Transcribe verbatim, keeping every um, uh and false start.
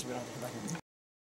so we don't have to come back and